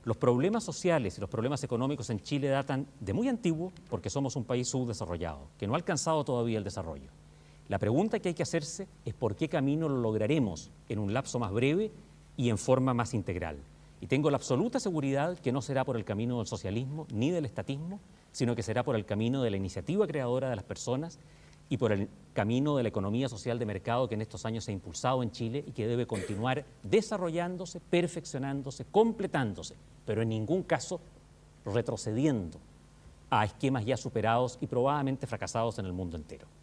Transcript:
Los problemas sociales y los problemas económicos en Chile datan de muy antiguo porque somos un país subdesarrollado, que no ha alcanzado todavía el desarrollo. La pregunta que hay que hacerse es por qué camino lo lograremos en un lapso más breve y en forma más integral. Y tengo la absoluta seguridad que no será por el camino del socialismo ni del estatismo, sino que será por el camino de la iniciativa creadora de las personas y por el camino de la economía social de mercado que en estos años se ha impulsado en Chile y que debe continuar desarrollándose, perfeccionándose, completándose, pero en ningún caso retrocediendo a esquemas ya superados y probablemente fracasados en el mundo entero.